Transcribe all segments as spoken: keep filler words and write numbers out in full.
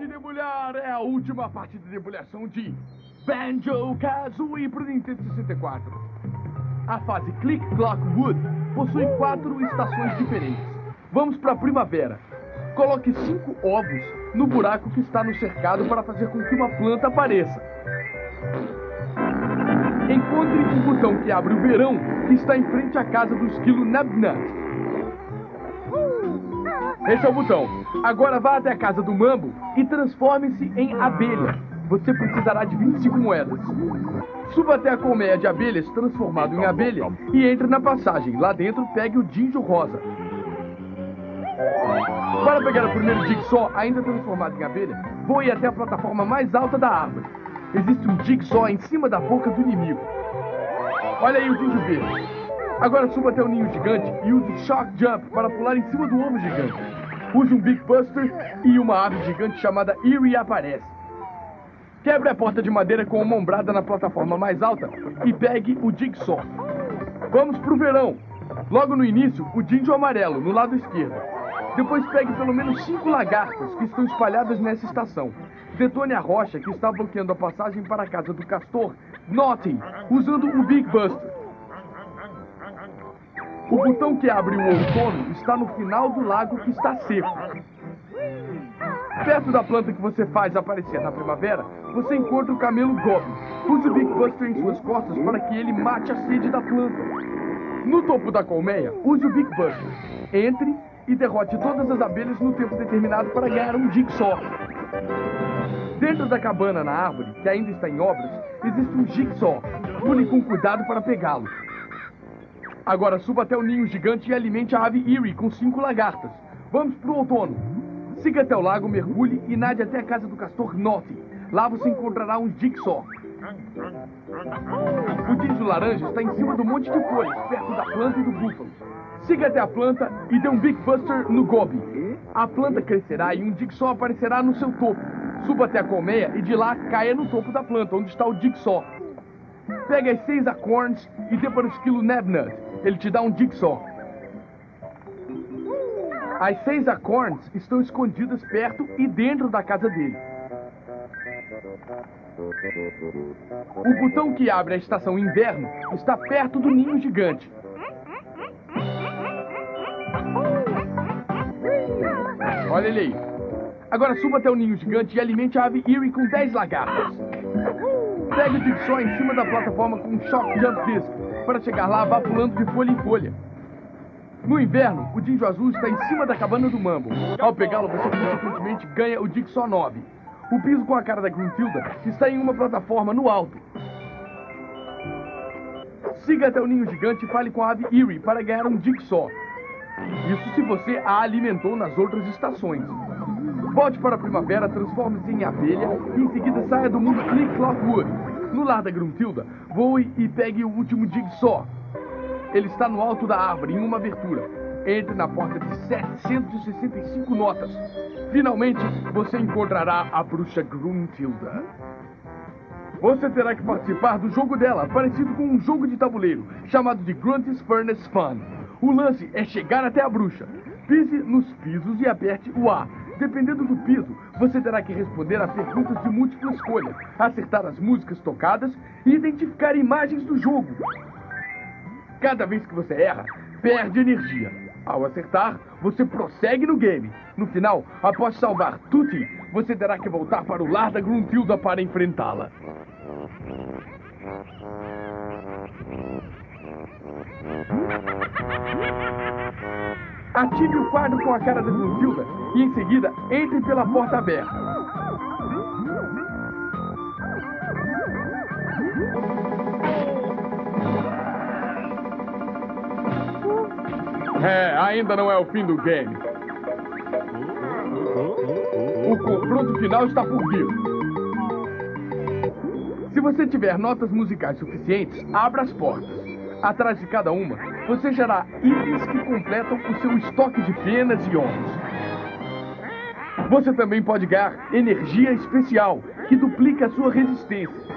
de debulhar é a última parte de debulhação de Banjo-Kazooie para o Nintendo sessenta e quatro. A fase Click Clock Wood possui quatro estações diferentes. Vamos para a primavera. Coloque cinco ovos no buraco que está no cercado para fazer com que uma planta apareça. Encontre o botão que abre o verão, que está em frente à casa do esquilo Nabnut. Esse é o botão. Agora vá até a casa do Mambo e transforme-se em abelha. Você precisará de vinte e cinco moedas. Suba até a colmeia de abelhas transformado em abelha e entre na passagem. Lá dentro, pegue o Dinjo rosa. Para pegar o primeiro Jigsaw, ainda transformado em abelha, voe até a plataforma mais alta da árvore. Existe um Jigsaw em cima da boca do inimigo. Olha aí o Dinjo verde. Agora suba até o ninho gigante e use Shock Jump para pular em cima do ovo gigante. Use um Big Buster e uma ave gigante chamada Eerie aparece. Quebre a porta de madeira com uma ombrada na plataforma mais alta e pegue o Jigsaw. Vamos pro verão. Logo no início, o Dinjo amarelo, no lado esquerdo. Depois pegue pelo menos cinco lagartas que estão espalhadas nessa estação. Detone a rocha que está bloqueando a passagem para a casa do castor Naughty, usando o Big Buster. O botão que abre o outono está no final do lago que está seco. Perto da planta que você faz aparecer na primavera, você encontra o camelo Gobi. Use o Big Buster em suas costas para que ele mate a sede da planta. No topo da colmeia, use o Big Buster. Entre e derrote todas as abelhas no tempo determinado para ganhar um Jigsaw. Dentro da cabana na árvore, que ainda está em obras, existe um Jigsaw. Pule com cuidado para pegá-lo. Agora suba até o ninho gigante e alimente a ave Eerie com cinco lagartas. Vamos pro outono. Siga até o lago, mergulhe e nade até a casa do castor Naughty. Lá você encontrará um Jigsaw. O Dinjo laranja está em cima do monte de folhas, perto da planta e do búfalo. Siga até a planta e dê um Big Buster no Gobi. A planta crescerá e um Jigsaw aparecerá no seu topo. Suba até a colmeia e de lá caia no topo da planta, onde está o Jigsaw. Pegue as seis acorns e dê para o esquilo Nabnut. Ele te dá um Jigsaw. As seis acorns estão escondidas perto e dentro da casa dele. O botão que abre a estação inverno está perto do ninho gigante. Olha ele aí. Agora suba até o ninho gigante e alimente a ave Eerie com dez lagartas. Pegue o Jigsaw em cima da plataforma com um Shock Jump Disc. Para chegar lá, vá pulando de folha em folha. No inverno, o Dinjo azul está em cima da cabana do Mambo. Ao pegá-lo, você consequentemente ganha o Jigsaw nove. O piso com a cara da Gruntilda está em uma plataforma no alto. Siga até o ninho gigante e fale com a ave Eerie para ganhar um Jigsaw. Isso se você a alimentou nas outras estações. Volte para a primavera, transforme-se em abelha e em seguida saia do mundo Click Clock Wood. No lar da Gruntilda, voe e pegue o último Jigsaw. Ele está no alto da árvore, em uma abertura. Entre na porta de setecentas e sessenta e cinco notas. Finalmente, você encontrará a bruxa Gruntilda. Você terá que participar do jogo dela, parecido com um jogo de tabuleiro, chamado de Grunty's Furnace Fun. O lance é chegar até a bruxa. Pise nos pisos e aperte o A. Dependendo do piso, você terá que responder a perguntas de múltipla escolha, acertar as músicas tocadas e identificar imagens do jogo. Cada vez que você erra, perde energia. Ao acertar, você prossegue no game. No final, após salvar Tutti, você terá que voltar para o lar da Gruntilda para enfrentá-la. Ative o quadro com a cara da Gruntilda e em seguida entre pela porta aberta. É, ainda não é o fim do game. O confronto final está por vir. Se você tiver notas musicais suficientes, abra as portas. Atrás de cada uma, você gerará itens que completam o seu estoque de penas e ossos. Você também pode ganhar energia especial, que duplica a sua resistência.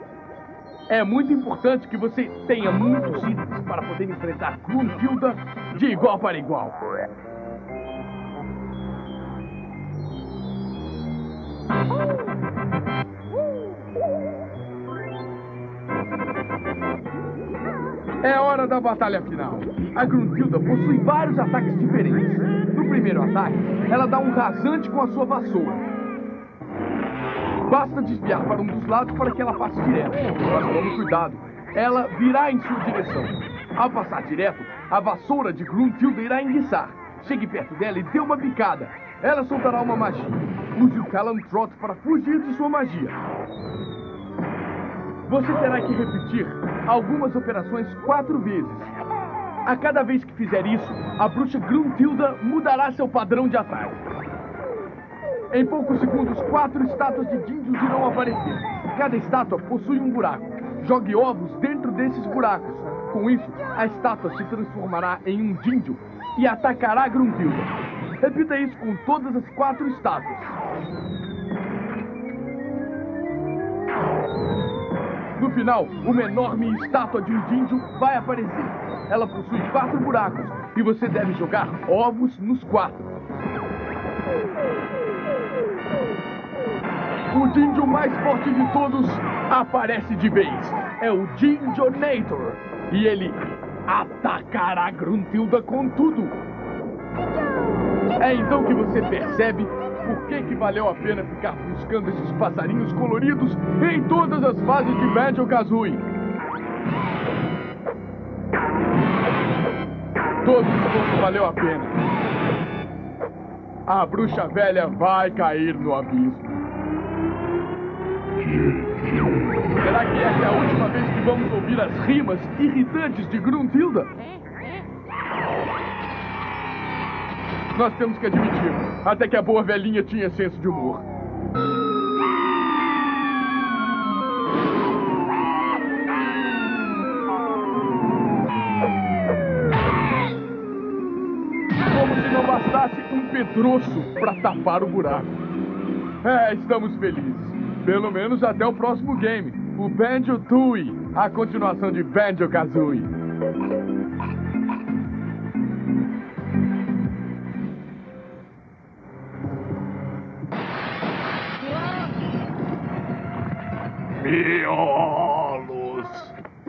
É muito importante que você tenha muitos itens para poder enfrentar Gruntilda de igual para igual. É hora da batalha final. A Gruntilda possui vários ataques diferentes. No primeiro ataque, ela dá um rasante com a sua vassoura. Basta desviar para um dos lados para que ela passe direto. Mas tome cuidado, ela virá em sua direção. Ao passar direto, a vassoura de Gruntilda irá enguiçar. Chegue perto dela e dê uma bicada. Ela soltará uma magia. Use o Talon Trot para fugir de sua magia. Você terá que repetir algumas operações quatro vezes. A cada vez que fizer isso, a bruxa Gruntilda mudará seu padrão de ataque. Em poucos segundos, quatro estátuas de díndios irão aparecer. Cada estátua possui um buraco. Jogue ovos dentro desses buracos. Com isso, a estátua se transformará em um díndio e atacará Gruntilda. Repita isso com todas as quatro estátuas. No final, uma enorme estátua de um díndio vai aparecer. Ela possui quatro buracos e você deve jogar ovos nos quatro. O díndio mais forte de todos aparece de vez. É o Dindionator. E ele atacará Gruntilda com tudo. É então que você percebe por que que valeu a pena ficar buscando esses passarinhos coloridos em todas as fases de Banjo-Kazooie. Todo esforço valeu a pena. A bruxa velha vai cair no abismo. Será que essa é a última vez que vamos ouvir as rimas irritantes de Gruntilda? Nós temos que admitir, até que a boa velhinha tinha senso de humor. Como se não bastasse um pedroço para tapar o buraco. É, estamos felizes. Pelo menos até o próximo game, o Banjo-Tooie, a continuação de Banjo-Kazooie. Miolos!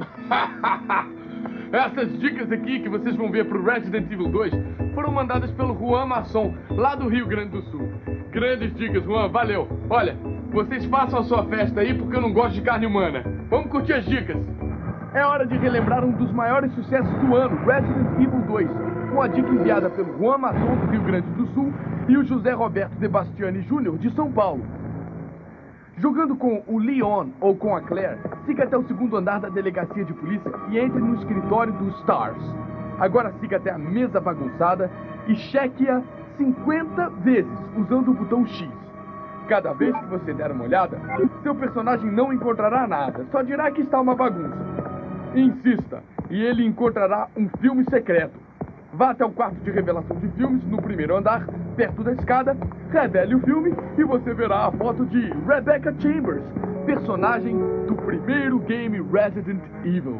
Essas dicas aqui que vocês vão ver pro Resident Evil dois foram mandadas pelo Juan Masson, lá do Rio Grande do Sul. Grandes dicas, Juan, valeu! Olha, vocês façam a sua festa aí porque eu não gosto de carne humana. Vamos curtir as dicas! É hora de relembrar um dos maiores sucessos do ano, Resident Evil dois, com a dica enviada pelo Juan Masson do Rio Grande do Sul e o José Roberto de Bastiani Júnior de São Paulo. Jogando com o Leon ou com a Claire, siga até o segundo andar da delegacia de polícia e entre no escritório do Stars. Agora siga até a mesa bagunçada e cheque-a cinquenta vezes usando o botão X. Cada vez que você der uma olhada, seu personagem não encontrará nada, só dirá que está uma bagunça. Insista, e ele encontrará um filme secreto. Vá até o quarto de revelação de filmes, no primeiro andar, perto da escada, revele o filme e você verá a foto de Rebecca Chambers, personagem do primeiro game Resident Evil.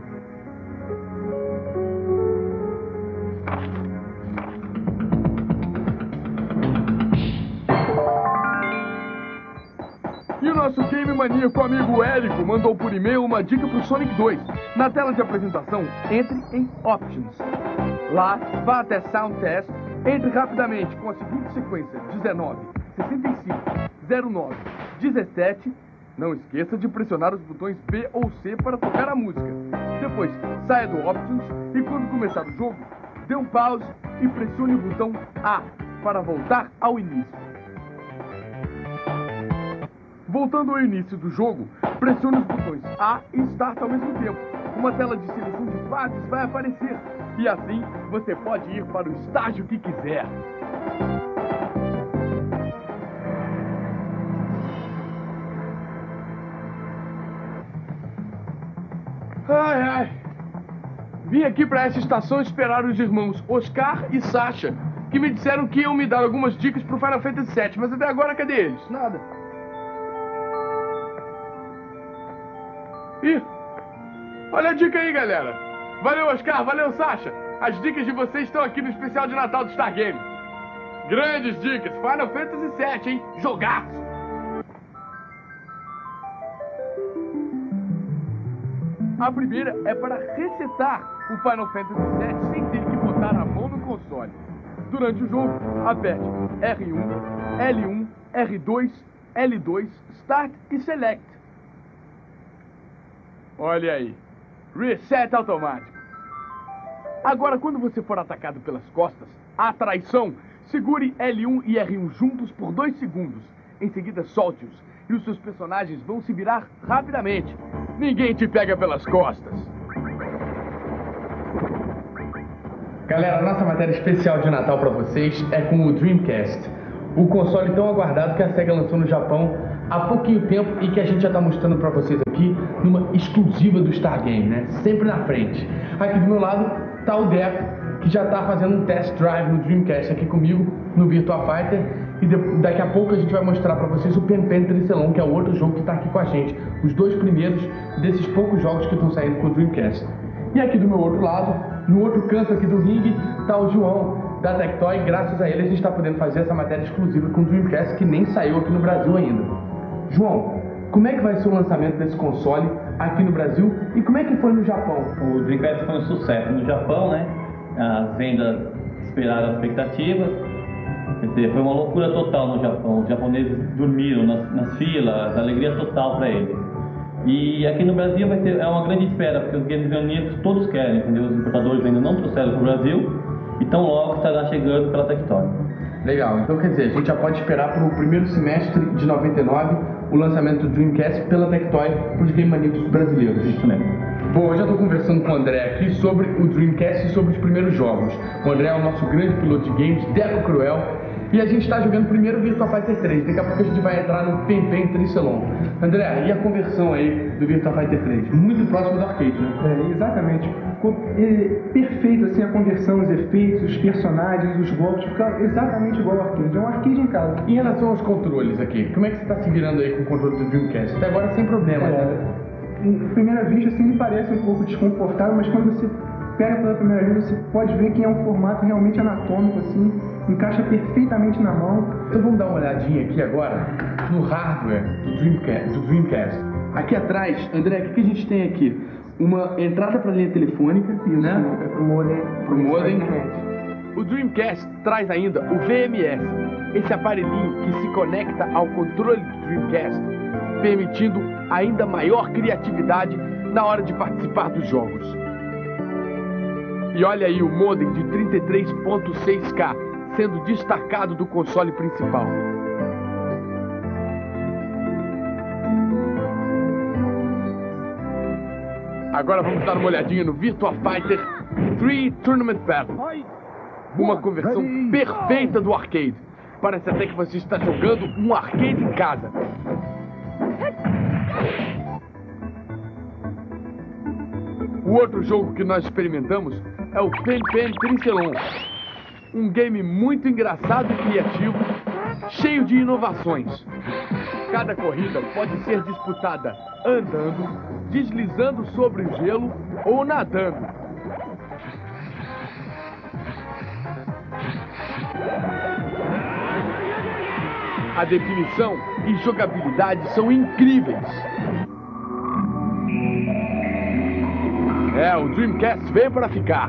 E o nosso game maníaco amigo Érico mandou por e-mail uma dica para o Sonic dois. Na tela de apresentação, entre em Options. Lá, vá até Sound Test, entre rapidamente com a seguinte sequência: dezenove, sessenta e cinco, zero nove, dezessete. Não esqueça de pressionar os botões B ou C para tocar a música. Depois, saia do Options e quando começar o jogo, dê um pause e pressione o botão A para voltar ao início. Voltando ao início do jogo, pressione os botões A e Start ao mesmo tempo. Uma tela de seleção de fases vai aparecer. E assim, você pode ir para o estágio que quiser. Ai, ai. Vim aqui para essa estação esperar os irmãos Oscar e Sasha, que me disseram que iam me dar algumas dicas pro Final Fantasy sete, mas até agora cadê eles? Nada. Ih, olha a dica aí, galera. Valeu, Oscar, valeu, Sasha. As dicas de vocês estão aqui no especial de Natal do Star Game. Grandes dicas. Final Fantasy sete, hein? Jogaço! A primeira é para resetar o Final Fantasy sete sem ter que botar a mão no console. Durante o jogo, aperte R um, L um, R dois, L dois, Start e Select. Olha aí. Reset automático. Agora, quando você for atacado pelas costas, a traição, segure L um e R um juntos por dois segundos. Em seguida, solte-os e os seus personagens vão se virar rapidamente. Ninguém te pega pelas costas. Galera, a nossa matéria especial de Natal para vocês é com o Dreamcast. O console tão aguardado que a SEGA lançou no Japão há pouquinho tempo e que a gente já está mostrando para vocês aqui numa exclusiva do Star Game, né? Sempre na frente. Aqui do meu lado tá o Deco, que já está fazendo um test drive no Dreamcast aqui comigo no Virtua Fighter. E de, daqui a pouco a gente vai mostrar para vocês o Pen Pen Tricelon, que é o outro jogo que está aqui com a gente. Os dois primeiros desses poucos jogos que estão saindo com o Dreamcast. E aqui do meu outro lado, no outro canto aqui do ringue, tá o João da Tectoy. Graças a ele a gente está podendo fazer essa matéria exclusiva com o Dreamcast, que nem saiu aqui no Brasil ainda. João, como é que vai ser o lançamento desse console aqui no Brasil e como é que foi no Japão? O Dreamcast foi um sucesso no Japão, né? As vendas esperaram as expectativas. Quer dizer, foi uma loucura total no Japão. Os japoneses dormiram nas, nas filas, alegria total para eles. E aqui no Brasil vai ser, é uma grande espera, porque os games reunidos todos querem, entendeu? Os importadores ainda não trouxeram para o Brasil, e tão logo estará chegando pela Tectoy. Legal, então quer dizer, a gente já pode esperar para o primeiro semestre de noventa e nove o lançamento do Dreamcast pela Tectoy para os Game Maníacos brasileiros. Isso mesmo. Bom, eu já estou conversando com o André aqui sobre o Dreamcast e sobre os primeiros jogos. O André é o nosso grande piloto de games, Deco Cruel, e a gente está jogando primeiro o Virtua Fighter três. Daqui a pouco a gente vai entrar no Pen Pen Tricelon. André, e a conversão aí do Virtua Fighter três? Muito próximo do arcade, né? É, exatamente. É perfeito assim a conversão, os efeitos, os personagens, os golpes, fica exatamente igual ao arcade. É um arcade em casa. Em relação aos controles aqui, como é que você está se virando aí com o controle do Dreamcast? Até agora sem problema, é, né? Em primeira vista, assim, ele parece um pouco desconfortável, mas quando você pega pela primeira vez, você pode ver que é um formato realmente anatômico, assim, encaixa perfeitamente na mão. Então vamos dar uma olhadinha aqui agora no hardware do Dreamcast. Do Dreamcast. Aqui atrás, André, o que a gente tem aqui? Uma entrada para linha telefônica, Isso, né? Pro modem. Pro modem. O Dreamcast traz ainda o V M S, esse aparelhinho que se conecta ao controle do Dreamcast, permitindo ainda maior criatividade na hora de participar dos jogos. E olha aí o modem de trinta e três ponto seis K sendo destacado do console principal. Agora vamos dar uma olhadinha no Virtua Fighter três Tournament Battle. Uma conversão perfeita do arcade. Parece até que você está jogando um arcade em casa. O outro jogo que nós experimentamos é o Pen Pen Tricelon. Um game muito engraçado e criativo, cheio de inovações. Cada corrida pode ser disputada andando, deslizando sobre o gelo ou nadando. A definição e jogabilidade são incríveis. É, o Dreamcast veio para ficar.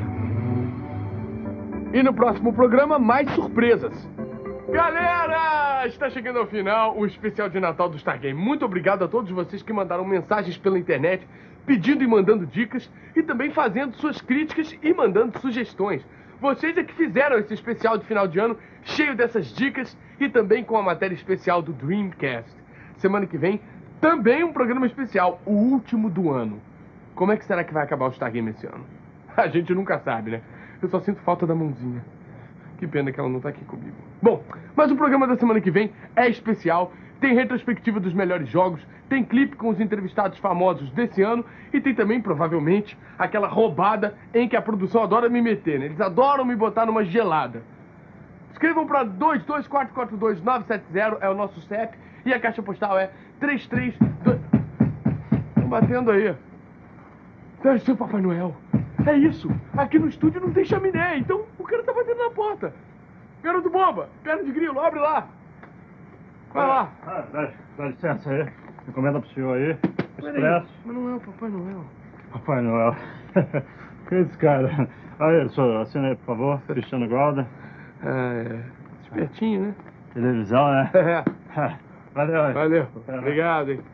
E no próximo programa, mais surpresas. Galera, está chegando ao final o especial de Natal do Star Game. Muito obrigado a todos vocês que mandaram mensagens pela internet, pedindo e mandando dicas, e também fazendo suas críticas e mandando sugestões. Vocês é que fizeram esse especial de final de ano, cheio dessas dicas, e também com a matéria especial do Dreamcast. Semana que vem, também um programa especial, o último do ano. Como é que será que vai acabar o Star Game esse ano? A gente nunca sabe, né? Eu só sinto falta da mãozinha. Que pena que ela não tá aqui comigo. Bom, mas o programa da semana que vem é especial. Tem retrospectiva dos melhores jogos, tem clipe com os entrevistados famosos desse ano e tem também, provavelmente, aquela roubada em que a produção adora me meter, né? Eles adoram me botar numa gelada. Escrevam para dois dois quatro quatro dois nove sete zero, é o nosso C E P, e a caixa postal é três três dois... Estão batendo aí. Deve ser o Papai Noel. É isso. Aqui no estúdio não tem chaminé, então o cara tá batendo na porta. Garoto bomba, perna de grilo, abre lá. Vai lá. Ah, dá, dá licença aí. Encomenda pro senhor aí. Peraí, Expresso. mas não é o Papai Noel. Papai Noel. Que esse cara? Aí, senhor, assina aí, por favor. Cristiano Golden. Ah, é. Espertinho, né? Televisão, né? É. Valeu aí. Valeu. Obrigado, hein?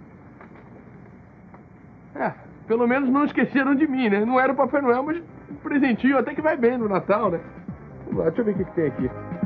É, pelo menos não esqueceram de mim, né? Não era o Papai Noel, mas um presentinho até que vai bem no Natal, né? Vamos lá, deixa eu ver o que, que tem aqui.